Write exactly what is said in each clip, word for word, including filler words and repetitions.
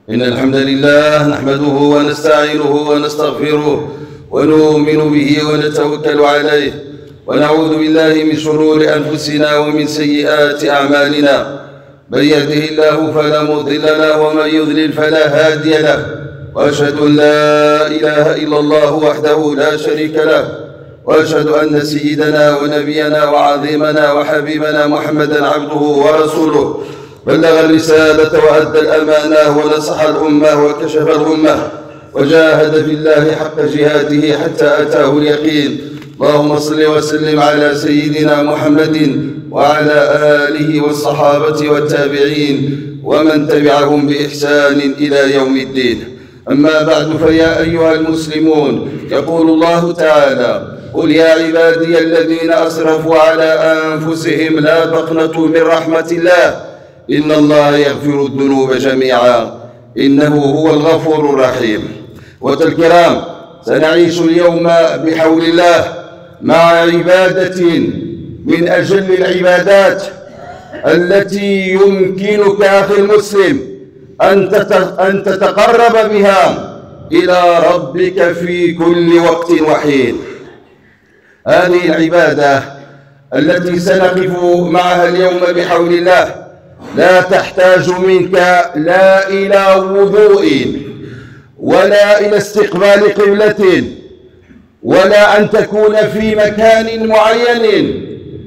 إن الحمد لله نحمده ونستعينه ونستغفره ونؤمن به ونتوكل عليه ونعوذ بالله من شرور أنفسنا ومن سيئات أعمالنا. من يهده الله فلا مضل له ومن يضلل فلا هادي له، وأشهد أن لا إله إلا الله وحده لا شريك له، وأشهد أن سيدنا ونبينا وعظيمنا وحبيبنا محمدا عبده ورسوله بلغ الرسالة وأدى الأمانة ونصح الأمة وكشف الغمة وجاهد في الله حق جهاده حتى أتاه اليقين. اللهم صل وسلم على سيدنا محمد وعلى آله والصحابة والتابعين ومن تبعهم بإحسان إلى يوم الدين. أما بعد، فيا أيها المسلمون، يقول الله تعالى: قل يا عبادي الذين أسرفوا على أنفسهم لا تقنطوا من رحمة الله إن الله يغفر الذنوب جميعا إنه هو الغفور الرحيم. إخوة الكرام، سنعيش اليوم بحول الله مع عبادة من أجل العبادات التي يمكنك أخي المسلم أن تتقرب بها إلى ربك في كل وقت وحين. هذه العبادة التي سنقف معها اليوم بحول الله لا تحتاج منك لا إلى وضوء ولا إلى استقبال قبلة ولا أن تكون في مكان معين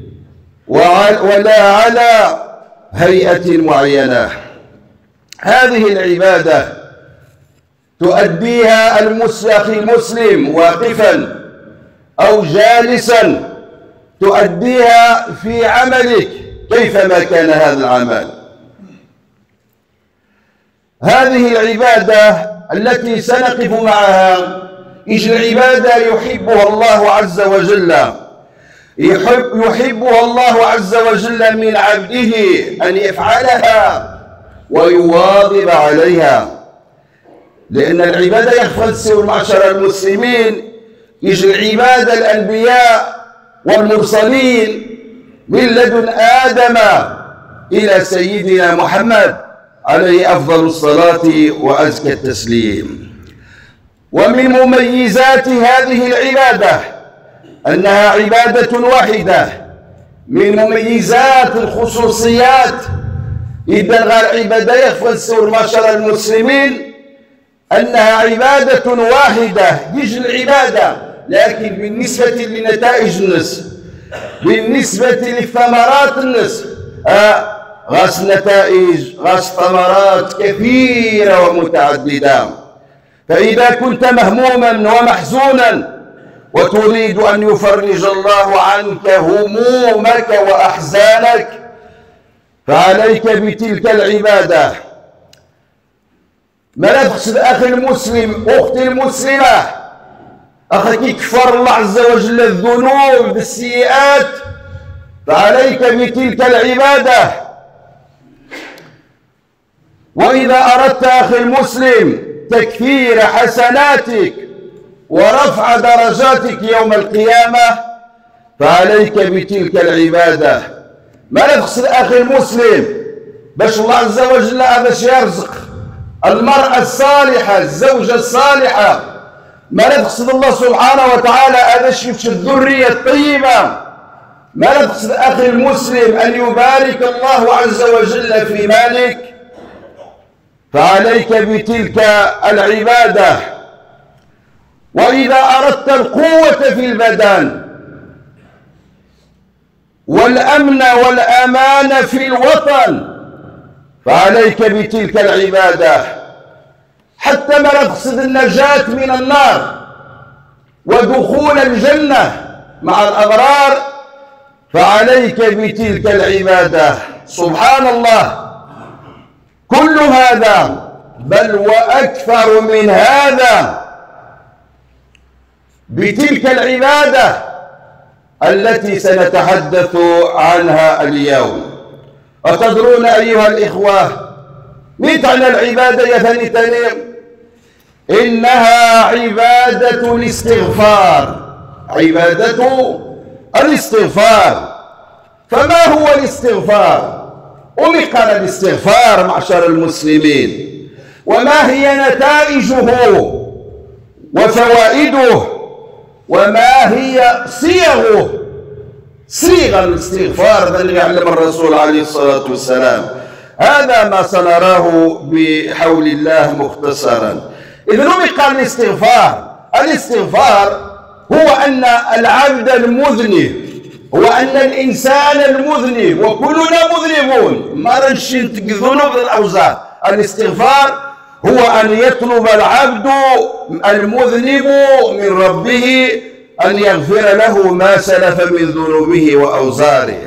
ولا على هيئة معينة. هذه العبادة تؤديها أخي المسلم واقفا أو جالسا، تؤديها في عملك كيفما كان هذا العمل. هذه العبادة التي سنقف معها إيش العبادة يحبها الله عز وجل، يحب يحبها الله عز وجل من عبده أن يفعلها ويواظب عليها، لأن العبادة يخفى معشر المسلمين إيش العبادة الأنبياء والمرسلين من لدن آدم إلى سيدنا محمد عليه أفضل الصلاة وأزكى التسليم. ومن مميزات هذه العبادة أنها عبادة واحدة. من مميزات الخصوصيات إذا غير عبادة يخفى السور معشر المسلمين أنها عبادة واحدة يجي العبادة، لكن بالنسبة لنتائج النص، بالنسبة للثمرات النص آه غاس نتائج غاس ثمرات كثيرة ومتعددة. فإذا كنت مهموما ومحزونا وتريد أن يفرج الله عنك همومك وأحزانك فعليك بتلك العبادة. ما لا تقصد أخي المسلم أختي المسلمة، أخاك يكفر الله عز وجل الذنوب بالسيئات فعليك بتلك العبادة. وإذا أردت أخي المسلم تكثير حسناتك ورفع درجاتك يوم القيامة فعليك بتلك العبادة. ما لا تقصد أخي المسلم باش الله عز وجل باش يرزق المرأة الصالحة الزوجة الصالحة، ما لا تقصد الله سبحانه وتعالى باش يفشي الذرية الطيبة، ما لا تقصد أخي المسلم أن يبارك الله عز وجل في مالك فعليك بتلك العبادة. وإذا أردت القوة في البدن والأمن والأمان في الوطن فعليك بتلك العبادة. حتى ما تقصد النجاة من النار ودخول الجنة مع الأبرار فعليك بتلك العبادة. سبحان الله، كل هذا بل وأكثر من هذا بتلك العبادة التي سنتحدث عنها اليوم. أتدرون أيها الإخوة مين تعنى العبادة يا ثاني تاني؟ إنها عبادة الاستغفار، عبادة الاستغفار. فما هو الاستغفار؟ أمق الاستغفار معشر المسلمين وما هي نتائجه وفوائده وما هي صيغه. صيغ الاستغفار الذي يعلم الرسول عليه الصلاة والسلام. هذا ما سنراه بحول الله مختصرا. إذا نطق الاستغفار، الاستغفار هو أن العبد المذنب، هو أن الإنسان المذنب، وكلنا مذنبون، ما نشنت ذنوب الأوزار. الاستغفار هو أن يطلب العبد المذنب من ربه أن يغفر له ما سلف من ذنوبه وأوزاره.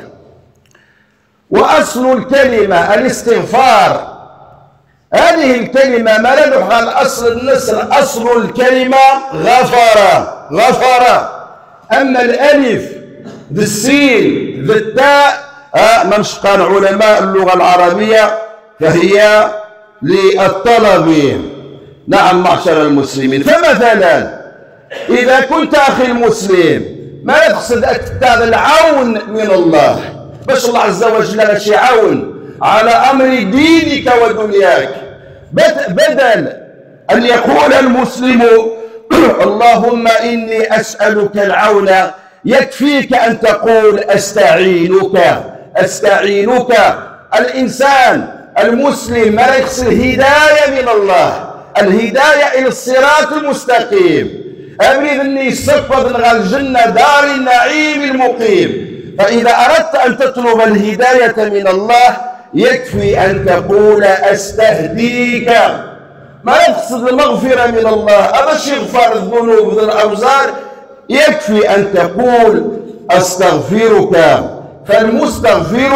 وأصل الكلمة الاستغفار، هذه الكلمة ما لا نحقل أصل النسر، أصل الكلمة غفر غفر. أما الألف ذي السين ذي التاء آه من شقان علماء اللغة العربية فهي للطلب. نعم معشر المسلمين. فمثلا إذا كنت أخي المسلم ما يقصد هذا العون من الله، باش الله عز وجل باش يعاون على أمر دينك ودنياك، بدل أن يقول المسلم اللهم إني أسألك العون، يكفيك أن تقول أستعينك أستعينك. الإنسان المسلم ما يقصد هداية من الله، الهداية إلى الصراط المستقيم، أريد أني يصفد على الجنة دار النعيم المقيم. فإذا أردت أن تطلب الهداية من الله يكفي أن تقول أستهديك. ما يقصد المغفرة من الله، أبش يغفر الذنوب والأوزار، يكفي أن تقول أستغفرك. فالمستغفر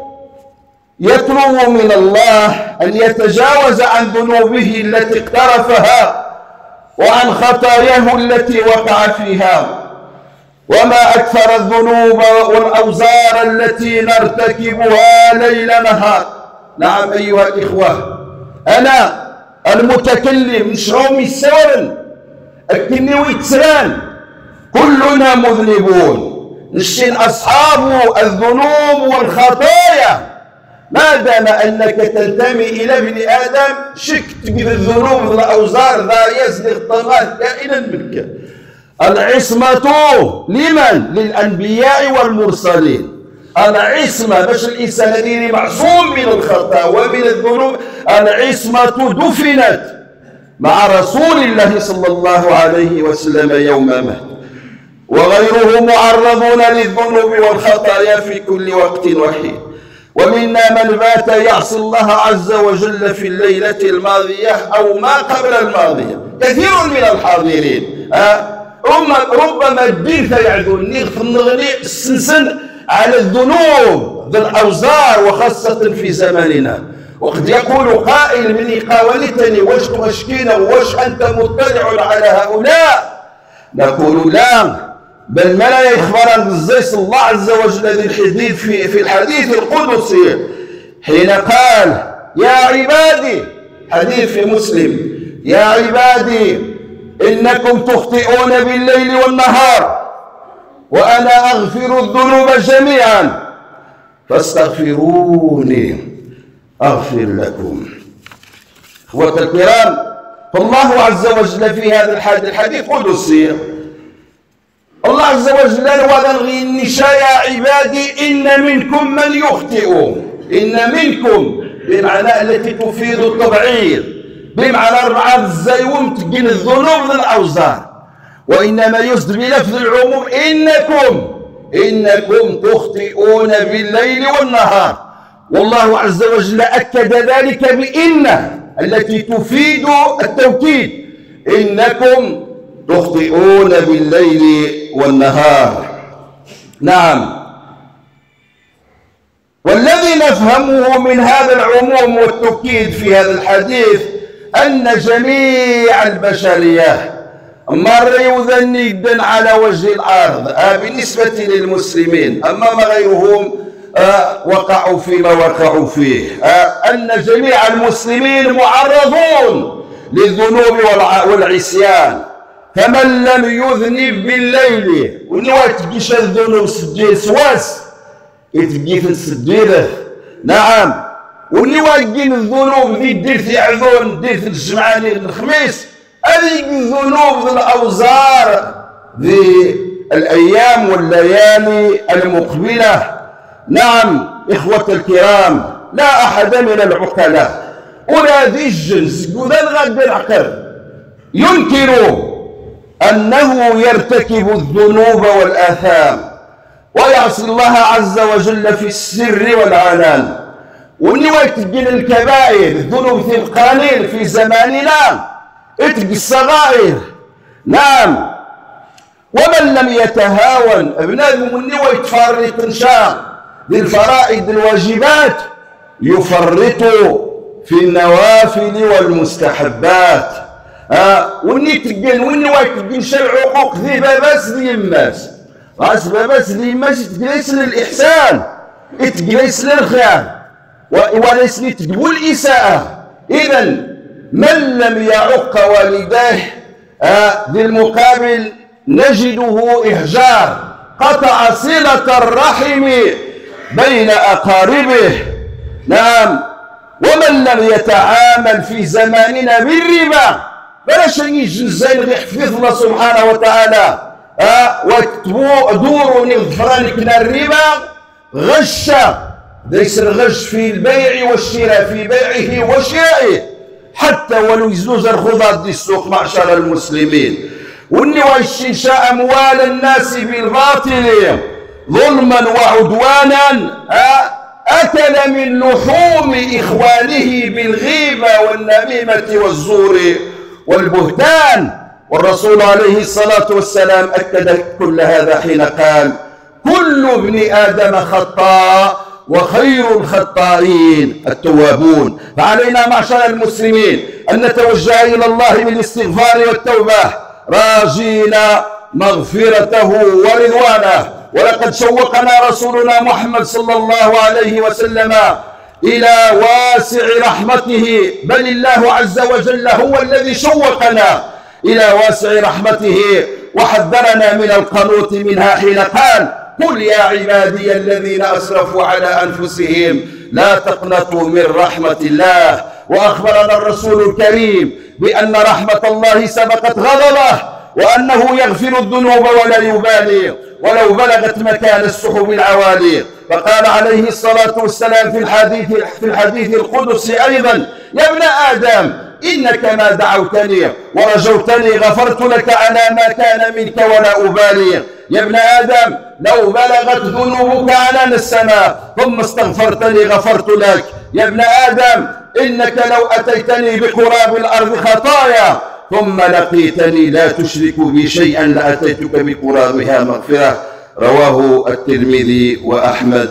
يطلب من الله أن يتجاوز عن ذنوبه التي اقترفها وعن خطاياه التي وقع فيها. وما أكثر الذنوب والأوزار التي نرتكبها ليل نهار. نعم أيها الإخوة، أنا المتكلم نشعر السورن أكني ويتسران، كلنا مذنبون، نشين أصحاب الذنوب والخطايا. ما دام أنك تنتمي إلى ابن آدم شكت بالذنوب والأوزار ذا يزلغ طغاة كائنا منك. العصمة لمن؟ للأنبياء والمرسلين. العصمة باش الإنسان الذي معصوم من الخطأ ومن الذنوب، العصمة دفنت مع رسول الله صلى الله عليه وسلم يوم مات، وغيره معرضون للذنوب والخطايا في كل وقت وحين. ومنا من بات يعصي الله عز وجل في الليلة الماضية أو ما قبل الماضية، كثير من الحاضرين أه؟ ربما الدين فيعدون نغف النغني السنسن على الذنوب ذي الأوزار وخاصة في زماننا. وقد يقول قائل من قاولتني واش تشكينا واش أنت مطلع على هؤلاء؟ نقول لا، بل ما لا يخبر عن الزيس الله عز وجل ذي الحديث في, في الحديث القدسي حين قال يا عبادي، حديث في مسلم، يا عبادي إنكم تخطئون بالليل والنهار وأنا أغفر الذنوب جميعا فاستغفروني أغفر لكم. إخوة الكرام، فالله عز وجل في هذا الحديث قدسي الله عز وجل وذلغي النشاء يا عبادي إن منكم من يخطئ. إن منكم بمعنى التي تفيد التبعيض، بمعنى أربعة الزيوم تقين الذنوب والأوزار، وإنما يسد بلفظ العموم إنكم إنكم تخطئون بالليل والنهار. والله عز وجل أكد ذلك بإن التي تفيد التوكيد، إنكم تخطئون بالليل والنهار. نعم، والذي نفهمه من هذا العموم والتوكيد في هذا الحديث أن جميع البشرية مر يذني جدا على وجه الأرض بالنسبة للمسلمين، أما ما غيرهم وقعوا فيما وقعوا فيه، أن جميع المسلمين معرضون للذنوب والعصيان. فمن لم يذنب بالليل ونواتقيش الذنوب سجي سواس يتقي في السديره. نعم، واللي واقين الذنوب ذي دير في عذون دير في الجمعة الخميس، هذيك الذنوب ذي الأوزار ذي الأيام والليالي المقبلة. نعم إخوة الكرام، لا أحد من العقلاء ولا ذي الجنس ولا الغد العقل ينكر أنه يرتكب الذنوب والآثام ويعصي الله عز وجل في السر والعلان، واللي ويتقن الكبائر الذنوب في القليل في زماننا اتقي الصغائر. نعم، ومن لم يتهاون ابنادهم اللي ويتفرط نشاء للفرائض الواجبات يفرط في النوافل والمستحبات. ها واللي تقن واللي ويتقن شي العقوق ذي باباس ذي يماس راس باباس ذي يماس يتقليس للإحسان يتقليس للخير وليس يتقبل الإساءة. إذا من لم يعق والديه بالمقابل نجده إهجار، قطع صلة الرحم بين أقاربه. نعم، ومن لم يتعامل في زماننا بالربا بلاش يجي الزين غير يحفظ الله سبحانه وتعالى ها وكتبوا دوروا الغفران كنا الربا غشة، ليس الغش في البيع والشراء في بيعه وشرائه حتى ولو يزوز الخضار دي السوق معشر المسلمين. واللي واستنشاء أموال الناس بالباطل ظلما وعدوانا أكل من لحوم إخوانه بالغيبة والنميمة والزور والبهتان. والرسول عليه الصلاة والسلام أكد كل هذا حين قال: كل ابن آدم خطاء وخير الخطائين التوابون. فعلينا معشر المسلمين أن نتوجه إلى الله بالاستغفار والتوبة راجين مغفرته ورضوانه. ولقد شوقنا رسولنا محمد صلى الله عليه وسلم إلى واسع رحمته، بل الله عز وجل هو الذي شوقنا إلى واسع رحمته وحذرنا من القنوط منها حين قال: قل يا عبادي الذين أسرفوا على أنفسهم لا تقنطوا من رحمة الله. وأخبرنا الرسول الكريم بأن رحمة الله سبقت غضبه وأنه يغفر الذنوب ولا يبالي ولو بلغت مكان السحب العوالي. فقال عليه الصلاة والسلام في الحديث في الحديث القدسي أيضا: يا ابن آدم إنك ما دعوتني ورجوتني غفرت لك على ما كان منك ولا أبالي. يا ابن آدم لو بلغت ذنوبك عنان السماء ثم استغفرتني غفرت لك. يا ابن آدم إنك لو أتيتني بقراب الأرض خطايا ثم لقيتني لا تشرك بي شيئا لأتيتك بقرابها مغفرة. رواه الترمذي وأحمد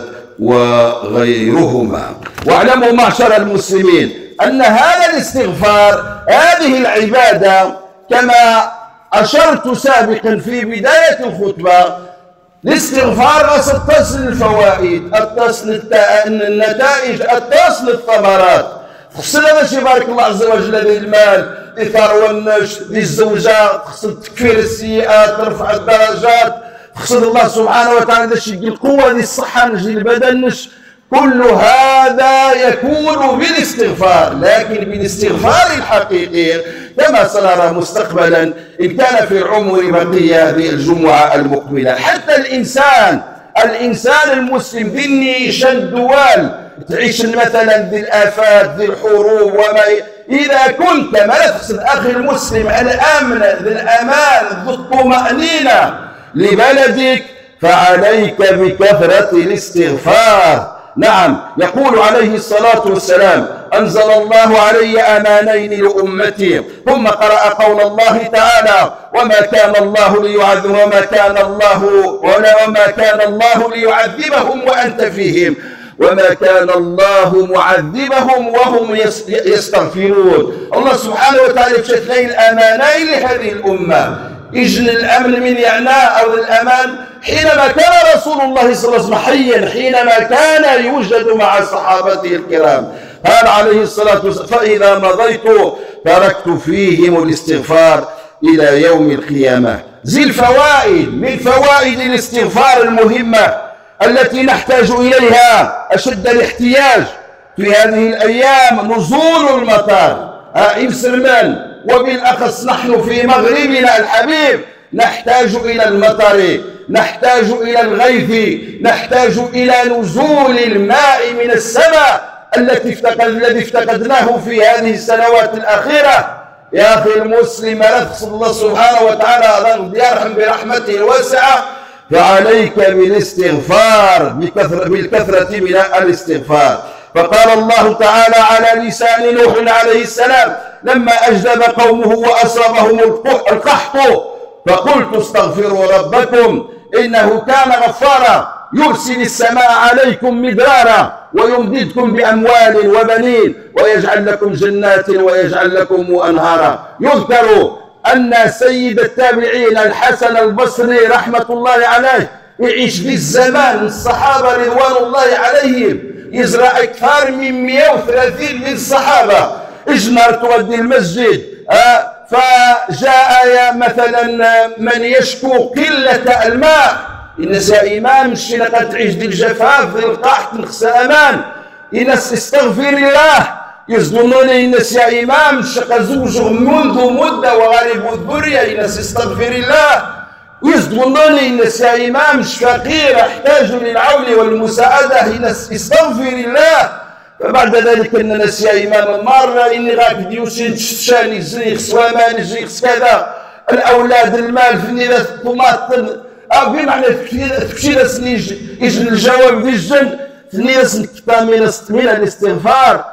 وغيرهما. واعلموا معشر المسلمين أن هذا الاستغفار هذه العبادة كما أشرت سابقا في بداية الخطبة، الاستغفار تصل الفوائد، تصل النتائج، تصل الثمرات. خصنا باش يبارك الله عز وجل ذي المال ذي ثروة النش ذي الزوجة، خصنا تكفير السيئات، ترفع الدرجات، خصنا الله سبحانه وتعالى باش يجي القوة ذي الصحة نجي البدن نش. كل هذا يكون بالاستغفار، لكن بالاستغفار الحقيقي كما سنرى مستقبلا إن كان في العمر بقية هذه الجمعة المقبلة. حتى الإنسان الإنسان المسلم ذي النيشان الدول تعيش مثلا ذي الآفات ذي الحروب وما، إذا كنت ما تقصد أخي المسلم الأمن ذي الأمان ذي الطمأنينة لبلدك فعليك بكثرة الاستغفار. نعم، يقول عليه الصلاة والسلام: أنزل الله علي أمانين لأمتي، ثم قرأ قول الله تعالى: وما كان الله ليعذب وما كان الله وما كان الله ليعذبهم وأنت فيهم وما كان الله معذبهم وهم يستغفرون. الله سبحانه وتعالى بشكل الأمانين لهذه الأمة، إجن الأمن من يعناء أو الأمان حينما كان رسول الله صلى الله عليه وسلم حيا، حينما كان يوجد مع صحابته الكرام. قال عليه الصلاة والسلام: فإذا مضيت تركت فيهم الاستغفار إلى يوم القيامة. ذي الفوائد من فوائد الاستغفار المهمة التي نحتاج إليها أشد الاحتياج في هذه الأيام نزول المطر إن سلمان، وبالأخص نحن في مغربنا الحبيب نحتاج إلى المطر، نحتاج إلى الغيث، نحتاج إلى نزول الماء من السماء التي افتقد الذي افتقدناه في هذه السنوات الأخيرة. يا أخي المسلم، لا تقصد الله سبحانه وتعالى يرحم برحمته الواسعة، فعليك بالاستغفار بكثرة بالكثرة من الاستغفار. فقال الله تعالى على لسان نوح عليه السلام لما أجدب قومه وأصابهم القحط فقلت استغفروا ربكم إنه كان غفارا يرسل السماء عليكم مدرارا ويمددكم بأموال وبنين ويجعل لكم جنات ويجعل لكم أنهارا. يذكر أن سيد التابعين الحسن البصري رحمة الله عليه يعيش في الزمان الصحابة رضوان الله عليهم يزرع أكثر من مئة وثلاثين من الصحابة إجمر تودي المسجد. فجاء مثلا من يشكو قلة الماء، الناس يا إمام الشيء قد تعيش دي الجفاف دي القحط نخسى أمان، الناس استغفر الله يظنوني الناس يا إمام الشقى زوجه منذ مدة وغالب الذرية، الناس استغفر الله يظنوني الناس يا إمام الفقير يحتاج للعون والمساعدة، الناس استغفر الله. فبعد ذلك الناس يا إمام المرة إني غاك ديوسين تشاني زريخ سوامان زريخ كذا الأولاد المال في نيرة الطماطم أو بمعنى تكشي ناس يجن الجواب ذي الجن ثنية من الاستغفار.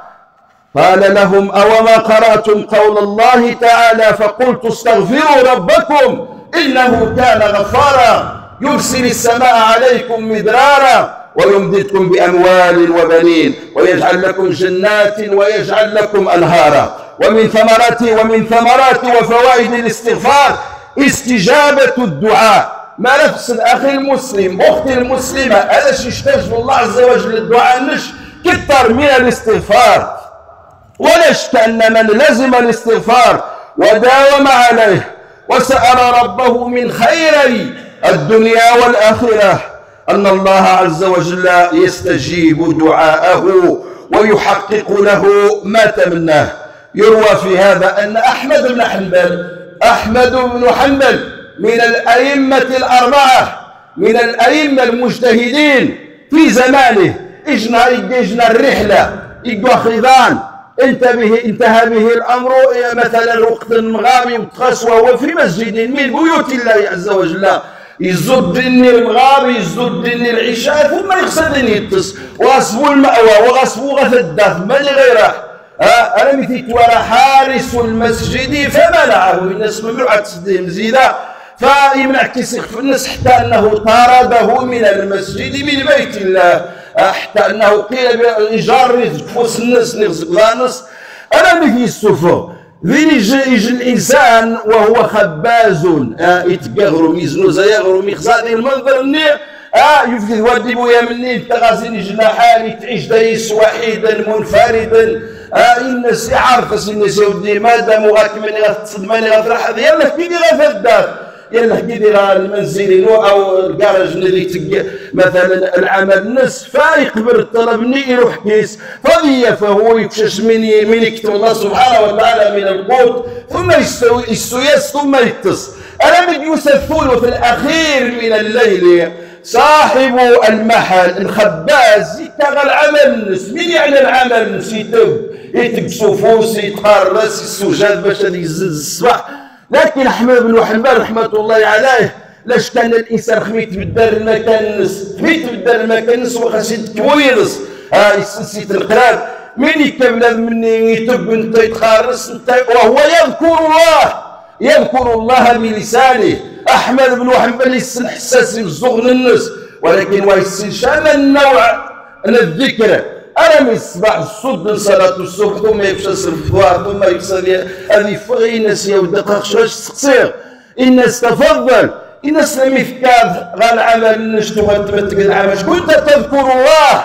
قال لهم أوما قرأتم قول الله تعالى فقلت استغفروا ربكم إنه كان غفارا يرسل السماء عليكم مدرارا ويمددكم بأموال وبنين ويجعل لكم جنات ويجعل لكم أنهارا. ومن ثمرات ومن ثمرات وفوائد الاستغفار استجابة الدعاء. ما نفس الأخي المسلم أختي المسلمة هذا شيء يحتاج الله عز وجل الدعاء نش كثر من الاستغفار، ولا شك أن من لزم الاستغفار وداوم عليه وسأل ربه من خيري الدنيا والآخرة أن الله عز وجل يستجيب دعاءه ويحقق له ما تمناه. يروى في هذا أن أحمد بن حنبل أحمد بن حنبل من الأئمة الأربعة من الأئمة المجتهدين في زمانه إجنا إجنا الرحلة إجوا خضان انتبه انتهى به الأمر مثلا وقت المغامي وتخص وهو في مسجد من بيوت الله عز وجل يزود دني المغارب يزود دني العشاء ثم يقصدني يتص وغصبوا المأوى وغصبوا غثدة ماني غيره. أنا مثيت ولا حارس المسجد فمنعه الناس ممنوعة تصدي مزيدة فيمنع كيسيخ في الناس حتى أنه طرده من المسجد من بيت الله حتى أنه قيل بإيجار رزق فوس الناس نرزق لانس. أنا مثي السفر ذي يجي الإنسان وهو خباز يتقغرم يزنو زيغرم يخزاني المنظر النير يفكذ ودي بويا مني تغازيني جناحاني تعيش دايس وحيدا منفردا الناس يعرف الناس يودي مادام وغاك ماني غتصد ماني غفرح يلا كيدي غفدار يلا كيدي غا المنزل او الكراج اللي مثلا العمل الناس فيقبل الطلب مني يروح كيس فضيه فهو يكشش من من يكتب الله سبحانه وتعالى من القوت ثم يستوي السياس ثم يتص. أنا من يوسف الثلث الأخير من الليل صاحب المحل الخباز يتغى العمل الناس. من يعني العمل الناس يتب يتقسو فوس يتقارس السجاد باش يزز الصباح. لكن أحمد بن حنبل رحمة الله عليه لاش كان الإنسان خميت بالدار المكان الناس خميت بالدار المكان الناس وخاص كويرس ها يسنسيت القراب من يكمل مني يتب انت يتخارس انت وهو يذكر الله يذكر الله بلسانه. أحمد بن حنبل يسن حساس بزغن الناس ولكن ويسن شام النوع من الذكر. أنا من الصباح الصد صلاة الصبح ثم يمشي الفوار ثم يقصد هذه فغي الناس يا ودقاق شواش تقصير الناس تفضل الناس لم يفكار غا العمل نشتو غتمتك العمل شكون تذكر الله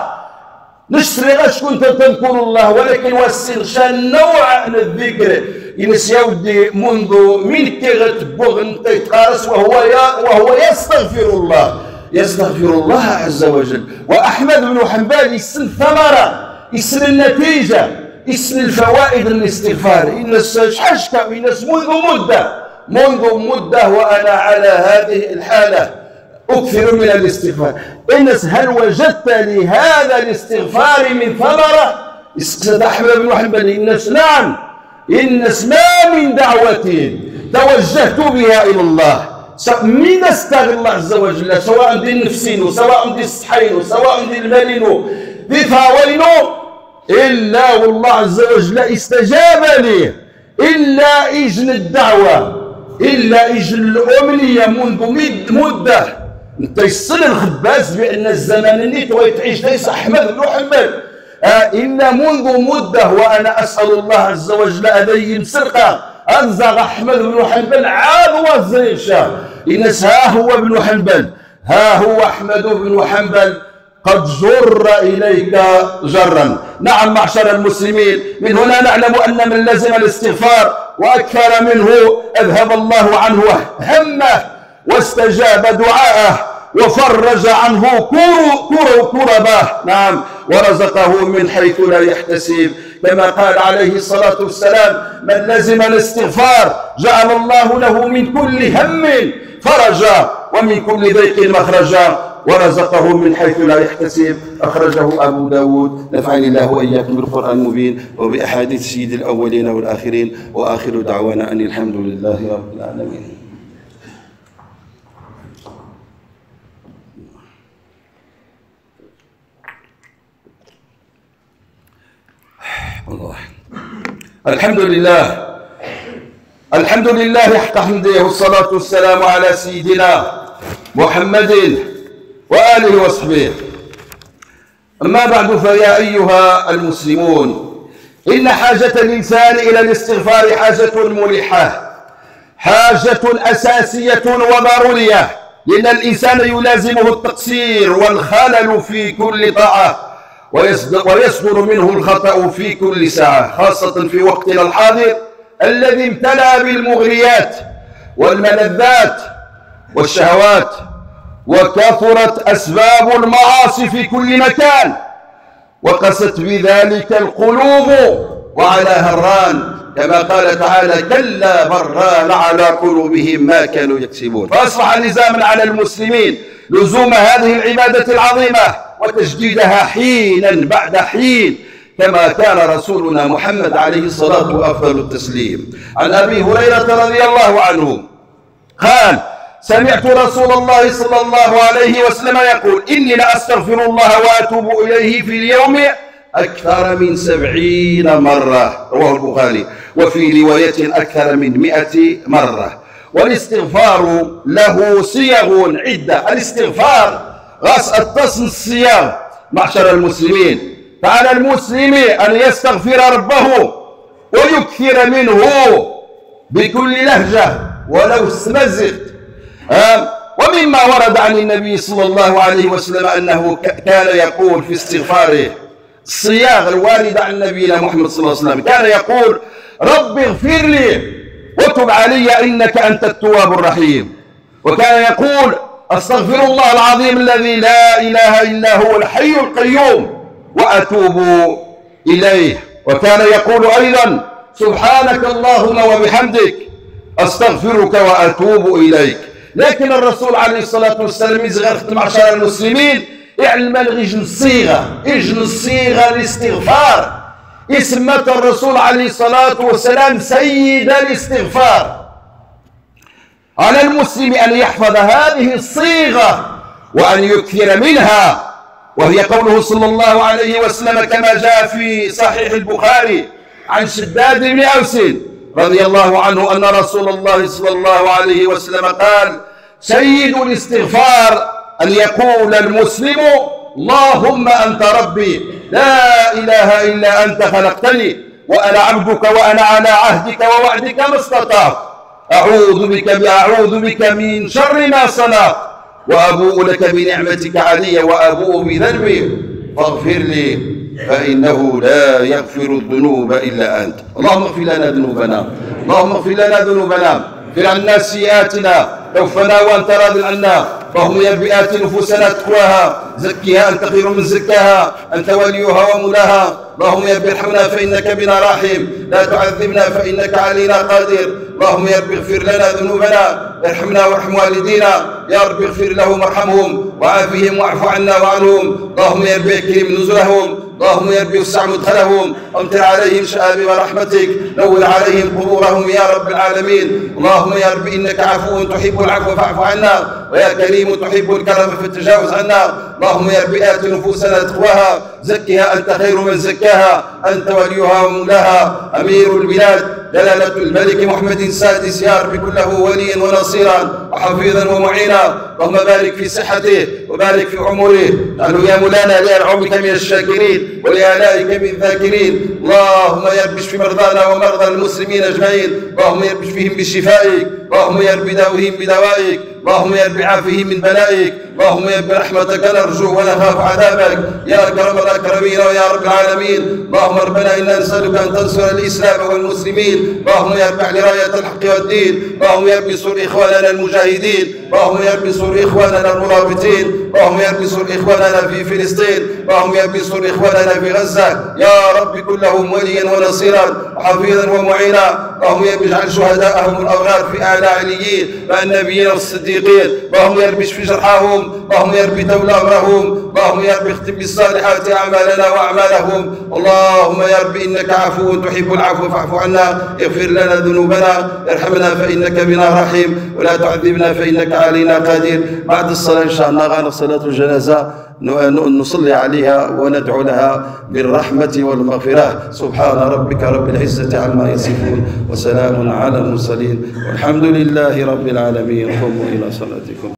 نشتري غا شكون تذكر الله ولكن وسن شان نوع من الذكر الناس يا ودي منذ من كي غتبوغ انت يتقارس وهو وهو يستغفر الله يستغفر الله عز وجل. وأحمد بن حنبل يسن ثمرة اسم النتيجة، اسم الفوائد الاستغفار. الناس شحال شكا الناس منذ مدة منذ مدة وأنا على هذه الحالة أكثر من الاستغفار. الناس هل وجدت لهذا الاستغفار من ثمرة؟ سيد أحمد بن حنبل الناس نعم، الناس ما من دعوة توجهت بها إلى الله من استغفر الله عز وجل، سواء ديال نفسين سواء ديال الصحين سواء ديال المالين دي ثاوين، إلا والله عز وجل استجاب لي، إلا إجن الدعوة إلا إجن الأمنية منذ مدة. أنت يصل الخباز بأن الزمان اللي تويتعيش ليس أحمد بن حنبل آه إلا منذ مدة وأنا أسأل الله عز وجل أن يمسرقه أنزغ أحمد بن حنبل عاد وزيشا الناس ها هو ابن حنبل، ها هو أحمد بن حنبل قد جر إليك جرا. نعم معشر المسلمين، من هنا نعلم أن من لزم الاستغفار وأكثر منه أذهب الله عنه همه واستجاب دعاءه وفرج عنه كرباه، نعم، ورزقه من حيث لا يحتسب، كما قال عليه الصلاة والسلام: من لزم الاستغفار جعل الله له من كل هم فرجا ومن كل ضيق مخرجا ورزقه من حيث لا يحتسب. أخرجه أبو داود. نفعني الله وإياكم بالقرآن المبين وبأحاديث سيد الأولين والآخرين، وآخر دعوانا أن الحمد لله رب العالمين. الله. الحمد لله الحمد لله حق حمده، والصلاة والسلام على سيدنا محمد وآله وصحبه. أما بعد، فيا أيها المسلمون، إن حاجة الإنسان إلى الاستغفار حاجة ملحة، حاجة أساسية وضرورية، لأن الإنسان يلازمه التقصير والخلل في كل طاعة، ويصدر منه الخطأ في كل ساعة، خاصة في وقتنا الحاضر الذي امتلأ بالمغريات والملذات والشهوات، وكثرت أسباب المعاصي في كل مكان، وقست بذلك القلوب وعلاها الران، كما قال تعالى: كلا بران على قلوبهم ما كانوا يكسبون. فأصبح لزاما على المسلمين لزوم هذه العبادة العظيمة وتجديدها حينا بعد حين، كما كان رسولنا محمد عليه الصلاة وأفضل التسليم. عن أبي هريرة رضي الله عنه قال: سمعت رسول الله صلى الله عليه وسلم يقول: إني لأستغفر الله وأتوب إليه في اليوم أكثر من سبعين مرة، رواه البخاري، وفي رواية أكثر من مئة مرة. والاستغفار له صيغ عدة. الاستغفار غاس اتصل الصيغ معشر المسلمين، فعلى المسلم أن يستغفر ربه ويكثر منه بكل لهجة ولو استمزقت. ومما ورد عن النبي صلى الله عليه وسلم أنه كان يقول في استغفاره، الصياغ الواردة عن نبينا محمد صلى الله عليه وسلم، كان يقول: رب اغفر لي وتب علي إنك أنت التواب الرحيم. وكان يقول: أستغفر الله العظيم الذي لا إله إلا هو الحي القيوم وأتوب إليه. وكان يقول أيضا: سبحانك اللهم وبحمدك أستغفرك وأتوب إليك. لكن الرسول عليه الصلاة والسلام يزغر معشر المسلمين يعلم الغجن الصيغة، إجن الصيغة الاستغفار. اسمت الرسول عليه الصلاة والسلام سيد الاستغفار. على المسلم أن يحفظ هذه الصيغة وأن يكثر منها، وهي قوله صلى الله عليه وسلم كما جاء في صحيح البخاري عن شداد بن أوس رضي الله عنه أن رسول الله صلى الله عليه وسلم قال: سيد الاستغفار أن يقول المسلم: اللهم أنت ربي لا إله إلا أنت خلقتني وأنا عبدك وأنا على عهدك ووعدك ما استطعت، أعوذ بك أعوذ بك من شر ما صنعت، وأبوء لك بنعمتك علي وأبوء بذنبي فاغفر لي فإنه لا يغفر الذنوب إلا أنت. اللهم اغفر لنا ذنوبنا، اللهم اغفر لنا ذنوبنا، اغفر عنا سيئاتنا، توفنا وأنت راض عنا، اللهم يا رب آت نفوسنا تقواها زكها أنت خير من زكاها أنت وليها ومولاها. اللهم يا رب ارحمنا فإنك بنا راحم، لا تعذبنا فإنك علينا قادر. اللهم يا رب اغفر لنا ذنوبنا، ارحمنا وارحم والدينا، يا رب اغفر لهم وارحمهم وعافهم واعف عنا وعنهم. اللهم يا رب اكرم نزلهم، اللهم يا رب وسع مدخلهم، امطر عليهم شآبيب رحمتك، نور عليهم قبورهم يا رب العالمين. اللهم يا رب انك عفو تحب العفو فاعف عنا، ويا كريم تحب الكرم فتجاوز عنا. اللهم يا رب آت نفوسنا تقواها زكها انت خير من زكاها انت وليها ومولاها. امير البلاد جلالة الملك محمد السادس يا رب كن له وليا ونصيرا وحفيظا ومعينا. اللهم بارك في صحته وبارك في عمره، اجعله يا مولانا لأنعمك من الشاكرين ولآلائك من الذاكرين. اللهم يا رب اشف مرضانا ومرضى المسلمين اجمعين، اللهم يا رب اشفهم بشفائك، اللهم يا رب داوهم بدوائك، اللهم يا رب عافهم من بلائك. اللهم يا رب رحمتك نرجو ونخاف عذابك يا اكرم الاكرمين ويا رب العالمين. اللهم ربنا انا نسالك ان تنصر الاسلام والمسلمين، اللهم يا رب اعل رايه الحق والدين، اللهم يا رب انصر اخواننا المجاهدين، اللهم يا رب انصر اخواننا المرابطين، اللهم يا رب انصر اخواننا في فلسطين، اللهم يا رب انصر اخواننا في غزه يا رب كن لهم وليا ونصيرا وحفيظا ومعينا. اللهم يا رب اجعل شهداءهم الابرار في اعلى عليين مع النبيين والصديقين. اللهم يا رب اشف جرحاهم، اللهم يا رب تول امرهم، اللهم يا رب اختم بالصالحات اعمالنا واعمالهم. اللهم يا رب انك عفو تحب العفو فاعف عنا، اغفر لنا ذنوبنا، ارحمنا فانك بنا رحيم، ولا تعذبنا فانك علينا قادر. بعد الصلاه ان شاء الله غنى صلاه الجنازه نصلي عليها وندعو لها بالرحمة والمغفرة. سبحان ربك رب العزة عما يصفون وسلام على المرسلين والحمد لله رب العالمين. قوموا إلى صلاتكم.